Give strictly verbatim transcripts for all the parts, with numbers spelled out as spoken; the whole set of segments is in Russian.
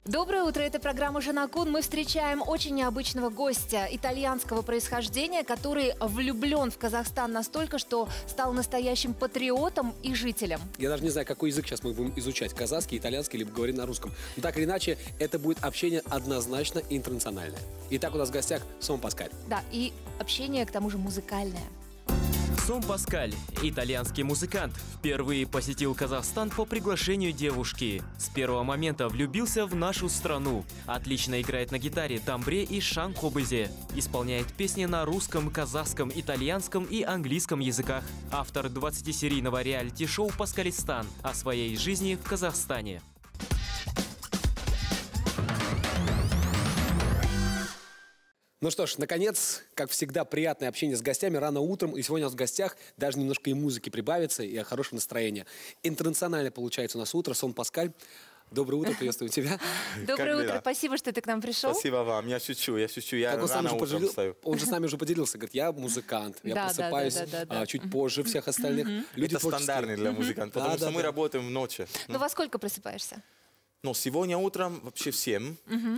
Доброе утро, это программа «Жена Кун». Мы встречаем очень необычного гостя итальянского происхождения, который влюблен в Казахстан настолько, что стал настоящим патриотом и жителем. Я даже не знаю, какой язык сейчас мы будем изучать, казахский, итальянский, либо говорить на русском. Но так или иначе, это будет общение однозначно интернациональное. Итак, у нас в гостях Сом Паскаль. Да, и общение, к тому же, музыкальное. Сом Паскаль, итальянский музыкант, впервые посетил Казахстан по приглашению девушки. С первого момента влюбился в нашу страну. Отлично играет на гитаре, тамбре и шанхобызе. Исполняет песни на русском, казахском, итальянском и английском языках. Автор двадцатисерийного реалити-шоу «Паскалистан» о своей жизни в Казахстане. Ну что ж, наконец, как всегда, приятное общение с гостями рано утром. И сегодня у нас в гостях даже немножко и музыки прибавится, и хорошего настроения. Интернационально получается у нас утро. Сом Паскаль. Доброе утро, приветствую тебя. Доброе утро, спасибо, что ты к нам пришел. Спасибо вам, я шучу, я шучу, я рано утром встаю. Он же с нами уже поделился, говорит, я музыкант, я просыпаюсь чуть позже всех остальных. Это стандартный для музыкантов, потому что мы работаем в ночи. Ну во сколько просыпаешься? Ну, сегодня утром вообще всем.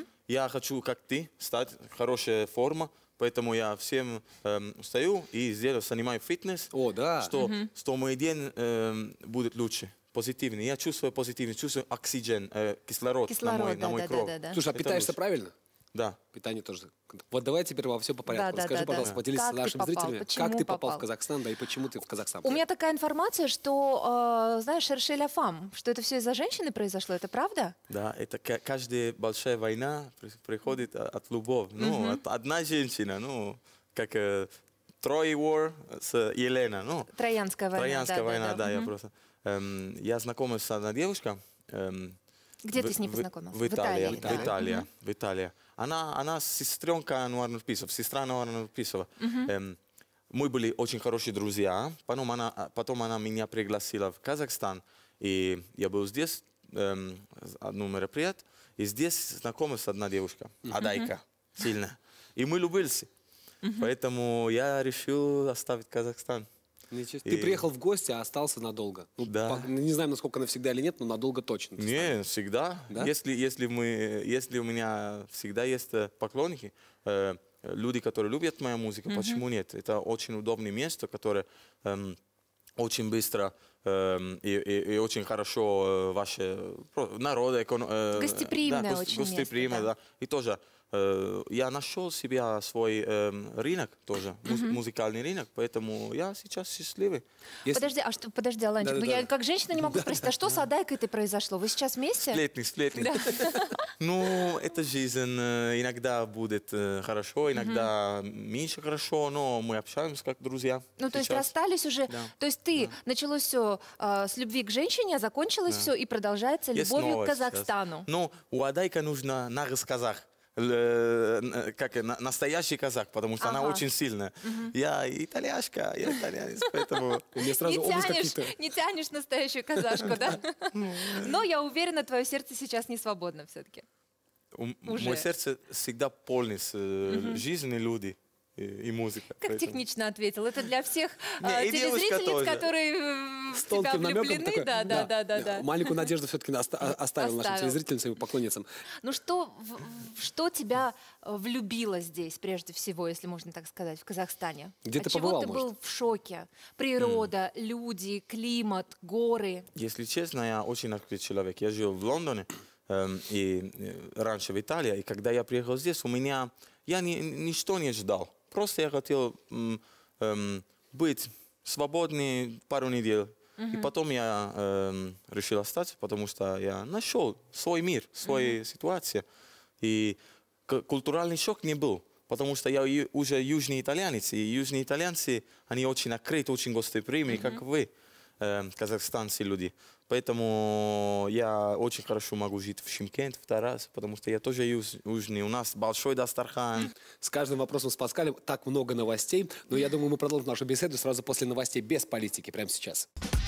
Я хочу, как ты, стать хорошая форма, поэтому я всем эм, встаю и сделаю, занимаю фитнес, О, да. что, mm-hmm. что мой день эм, будет лучше, позитивный. Я чувствую позитивный, чувствую оксиген, э, кислород, кислород на мой, да, на мой да, кровь. Да, да, да. Слушай, а питаешься лучше. правильно? Да. Питание тоже. Вот давай теперь во все по порядку. Да, Расскажи, да, пожалуйста, да. поделись Как с нашими попал? зрителями, Почему как ты попал, попал в Казахстан, да и почему ты в Казахстан. У меня такая информация, что, э, знаешь, Шершеля Фам, что это все из-за женщины произошло, это правда? Да, это каждая большая война приходит от любовь. Ну, Mm-hmm. от, одна женщина, ну, как э, Troy War с Елена. Ну, Троянская война. Троянская да, война, да, да, да. я Mm-hmm. просто... Эм, я знакомился с одной девушкой. Эм, Где в, ты с ней в, познакомился? В Италии. В Италии, В Италии. да. В Италии. Она, она сестренка Ануар Нурписов, сестра Ануар Нурписова. Mm-hmm. Эм, мы были очень хорошие друзья. Потом она, потом она меня пригласила в Казахстан. И я был здесь, эм, одно мероприятие. И здесь знакомился с одной девушкой, mm-hmm. Адайка, сильно. И мы любились. Mm-hmm. Поэтому я решил оставить Казахстан. Ты И... приехал в гости, а остался надолго. Ну, да. по, не знаю, насколько навсегда или нет, но надолго точно. Не, всегда. Да? Если, если, мы, если у меня всегда есть поклонники, э, люди, которые любят мою музыку, mm-hmm. почему нет? Это очень удобное место, которое э, очень быстро э, и, и, и очень хорошо э, ваше народ. Э, гостеприимное да, очень гостеприимное, место, да. Да. И тоже э, я нашел себя свой э, рынок тоже, mm-hmm. музыкальный рынок, поэтому я сейчас счастливый. Если... Подожди, а что, подожди, Аланчик, да, ну да, я да. как женщина не могу спросить, а что с Адайкой-то произошло? Вы сейчас вместе? Сплетни, сплетни. Да. Ну, это жизнь. Иногда будет хорошо, иногда mm-hmm. меньше хорошо, но мы общаемся как друзья. Ну, сейчас. то есть расстались уже. Да. То есть ты, да. началось все э, с любви к женщине, а закончилось да. все и продолжается есть любовью к Казахстану. Сейчас. Ну, у Адайка нужно нарыс казах. Как настоящий казах, потому что ага. она очень сильная. Угу. Я итальяшка, я итальянец, поэтому мне сразу не тянешь, не тянешь настоящую казашку, да? Но я уверена, твое сердце сейчас не свободно все-таки. Мое сердце всегда полно с жизнью людей. И, и музыка. Как поэтому... технично ответил. Это для всех Не, э, телезрительниц, которые в тебя влюблены. Такой, да, да, да, да, да. Маленькую надежду все-таки оста оставил, оставил нашим телезрительницам и поклонницам. Ну что, в, что тебя влюбило здесь, прежде всего, если можно так сказать, в Казахстане? Где От ты чего побывал, ты может? был в шоке? Природа, mm. люди, климат, горы. Если честно, я очень открытый человек. Я жил в Лондоне э, и э, раньше в Италии, и когда я приехал здесь, у меня я ни, ничто не ждал. Просто я хотел м, эм, быть свободным пару недель. Mm-hmm. И потом я эм, решил остаться, потому что я нашел свой мир, свою mm-hmm. ситуацию. И культуральный шок не был, потому что я уже южный итальянец. И южные итальянцы, они очень открыты, очень гостеприимные, mm-hmm. как вы, э, казахстанцы люди. Поэтому я очень хорошо могу жить в Шымкенте, в Тарасе, потому что я тоже юж, южный. У нас большой дастархан. С каждым вопросом с Паскалем так много новостей. Но я думаю, мы продолжим нашу беседу сразу после новостей без политики, прямо сейчас.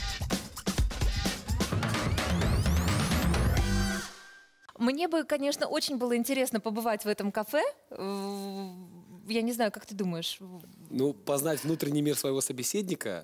Мне бы, конечно, очень было интересно побывать в этом кафе. Я не знаю, как ты думаешь? Ну, познать внутренний мир своего собеседника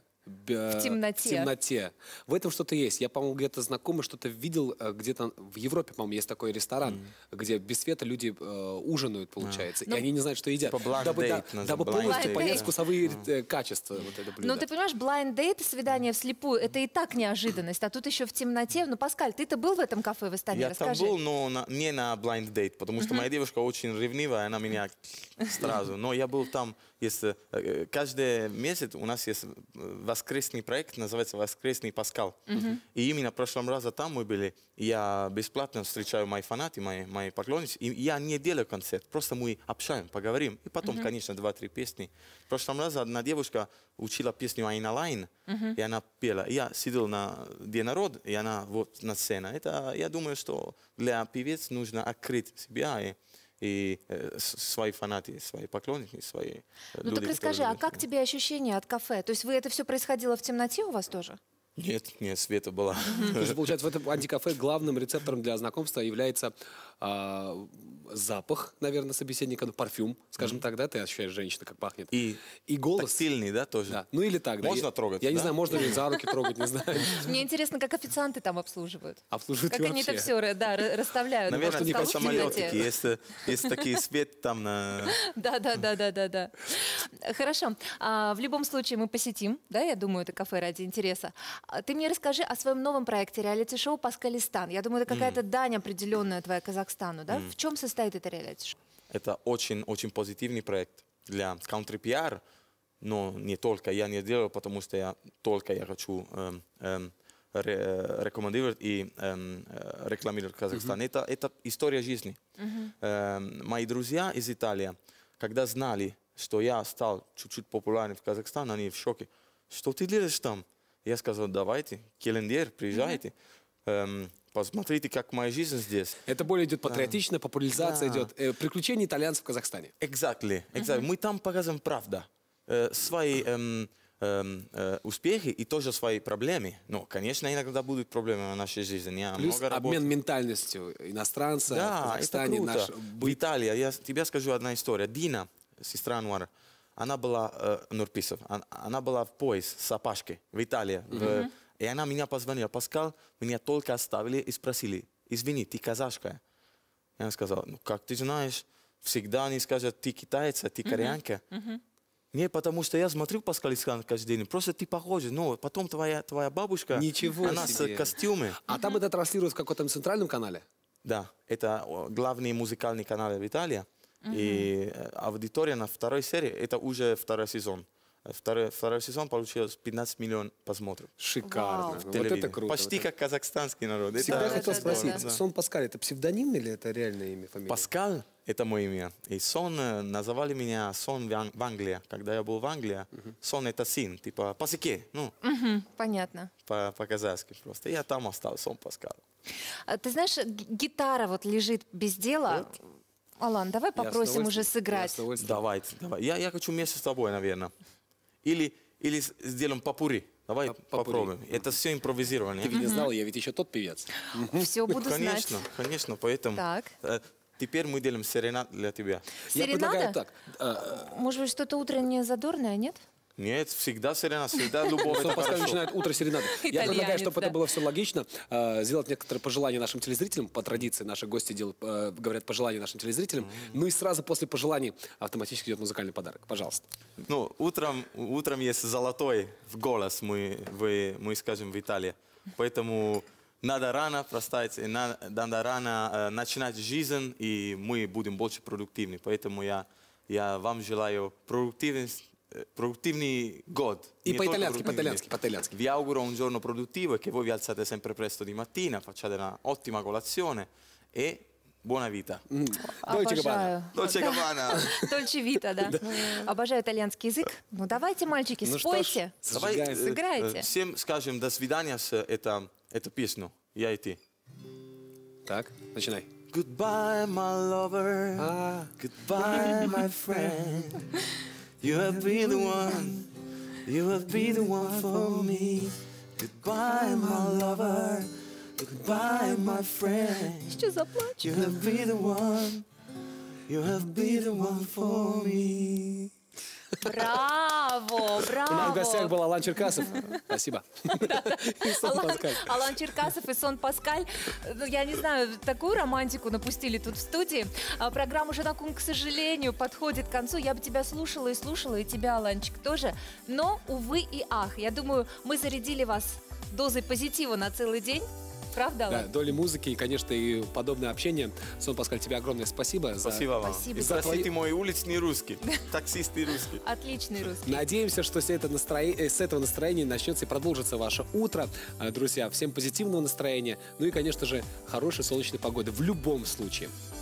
В темноте. В темноте. В этом что-то есть. Я, по-моему, где-то знакомый что-то видел, э, где-то в Европе, по-моему, есть такой ресторан, mm. где без света люди э, ужинают, получается, mm. и они не знают, что едят. Типа blind дабы date, да, blind дабы date. полностью Blind понять date. вкусовые mm. качества вот этого блюда. Ну, ты понимаешь, blind date, свидание вслепую, это и так неожиданность, а тут еще в темноте. Ну, Паскаль, ты-то был в этом кафе в Астане? Я Расскажи. там был, но на- не на blind date, потому что моя девушка очень ревнивая, она меня сразу. Но я был там, если, э, каждый месяц у нас есть воскресный проект, называется «Воскресный Паскал». И именно в прошлом разу там мы были, и я бесплатно встречаю мои фанаты, мои, мои поклонники, и я не делаю концерт, просто мы общаем, поговорим, и потом, конечно, два-три песни. В прошлом разу одна девушка учила песню «Айна Лайн», и она пела. Я сидел на день народ, и она вот на сцене. Это, я думаю, что для певец нужно открыть себя и и э, свои фанаты, свои поклонники, свои э, Ну, люди. так расскажи, которые а как тебе ощущение от кафе? То есть вы это все происходило в темноте у вас тоже? Нет, нет, света была. То есть, получается, в этом антикафе главным рецептором для знакомства является а, запах, наверное, собеседника, ну, парфюм, скажем так, да, ты ощущаешь женщину, как пахнет. И, И голос. тактильный, да, тоже? Да. Ну или так, да. Можно Я- трогать, Я не да? знаю, можно ли за руки трогать, не знаю. Мне интересно, как официанты там обслуживают. Обслуживают Как они это вообще. все да, ра- расставляют. Наверное, Может, не как столы в темноте? самолетики, есть, есть такие свет там на... Да, да, да, да, да, да. Хорошо. А, в любом случае мы посетим, да, я думаю, это кафе ради интереса. А ты мне расскажи о своем новом проекте реалити-шоу «Паскалистан». Я думаю, это какая-то дань определенная твоя Казахстану, да? В чем состоит это реалити-шоу? Это очень-очень позитивный проект для кантри-пиар, но не только. Я не делаю, потому что я только я хочу эм, эм, ре- рекомендовать и эм, э, рекламировать Казахстан. Это, это история жизни. Эм, мои друзья из Италии, когда знали, что я стал чуть-чуть популярным в Казахстане, они в шоке. Что ты делаешь там? Я сказал, давайте, Келендер, приезжайте. Эм, посмотрите, как моя жизнь здесь. Это более идет патриотично, популяризация Да. идет. Э, приключения итальянцев в Казахстане. Exactly, exactly. Мы там показываем правду. Э, свои эм, эм, э, успехи и тоже свои проблемы. Ну, конечно, иногда будут проблемы в нашей жизни. Я Плюс много обмен работаю. ментальностью иностранца в Да, это Казахстане. круто. Наш В быт. Италии, я тебе скажу одна история. Дина, сестра Анвара, она была, э, Нурписов, она, она была в поезд с Апашкой в Италии. В- и она меня позвонила. Паскал, меня только оставили и спросили, извини, ты казашка? Я сказал, ну как ты знаешь, всегда они скажут, ты китаец, ты кореянка. Не, потому что я смотрю Паскалистан каждый день, просто ты похожа. Но потом твоя, твоя бабушка, Ничего она себе. с костюмами. А там это транслируют в каком-то центральном канале? Да, это о, главный музыкальный канал в Италии. И э, аудитория на второй серии, это уже второй сезон. Э, Второй, второй сезон получилось пятнадцать миллионов просмотров. Шикарно. Вау. Вот это Телевидение. круто. Почти Вот это. как казахстанский народ. Это- Всегда Да, хотел да, спросить, да, да. Сон Паскаль, это псевдоним или это реальное имя, фамилия? Паскаль – это мое имя. И Сон э, называли меня Сон в Ан- в Англии. Когда я был в Англии, Сон – это сын, типа пасеке, ну, Мгм, понятно. по- по-казахски просто. Я там остался, Сон Паскаль. А, ты знаешь, г- гитара вот лежит без дела. Алан, давай Я с попросим уже удовольствием- я с сыграть. удовольствием. Давайте, давай. Я, я хочу вместе с тобой, наверное. Или, или с- сделаем попури. Давай По- попури. попробуем. Это все импровизировано. Ты ведь не знал, я ведь еще тот певец. Все буду знать. Конечно, конечно, поэтому. Так. э, теперь мы делаем серенад для тебя. Я предлагаю Серенада? так. э, Может быть, что-то утреннее задорное, нет? Нет, всегда серенад, всегда любовь. Сон это Паскаль хорошо. начинает утро серенады. Я Итальянец, предлагаю, чтобы да. это было все логично, э, сделать некоторые пожелания нашим телезрителям. По традиции наши гости делают, э, говорят пожелания нашим телезрителям. Ну и сразу после пожеланий автоматически идет музыкальный подарок. Пожалуйста. Ну, утром, утром есть золотой в голос, мы, вы, мы скажем в Италии. Поэтому надо рано простать, и на- надо рано э, начинать жизнь, и мы будем больше продуктивны. Поэтому я, я вам желаю продуктивность, eh, produttivni god. И Не по-итальянски, только по-итальянски, produttivni. по-итальянски. Vi auguro un giorno produttivo e che voi vi alzate sempre presto di mattina, facciate un'ottima colazione e buona vita. Дольче Габбана. Обожаю. Dolce Gabbana. Дольче Вита, да. Обожаю итальянский язык. Ну давайте, мальчики, Ну что ж, спойте. Давай зажигаем. э, Сыграйте. э, всем скажем до свидания с это, эту песню. Я и ты. Так, начинай. Goodbye, my lover. А, Goodbye, my friend. You have been the one. You have been the one for me. Goodbye, my lover. Goodbye, my friend. Что заплачу? You have been the one. You have been the one for me. Браво, браво. У нас в гостях был Алан Черкасов. Спасибо. И Сон Алан, Паскаль. Алан Черкасов и Сон Паскаль. Ну, я не знаю, такую романтику напустили тут в студии. А, программа «Жанакун», к сожалению, подходит к концу. Я бы тебя слушала и слушала, и тебя, Аланчик, тоже. Но, увы и ах, я думаю, мы зарядили вас дозой позитива на целый день. Правда, Алан? Да, доли музыки и, конечно, и подобное общение. Сон Паскаль, тебе огромное спасибо. за- Спасибо вам. Спасибо. И За простите твои- мой уличный русский, таксист и русский. Отличный русский. Надеемся, что с, это настроe- э, с этого настроения начнется и продолжится ваше утро. Э, Друзья, всем позитивного настроения. Ну и, конечно же, хорошей солнечной погоды в любом случае.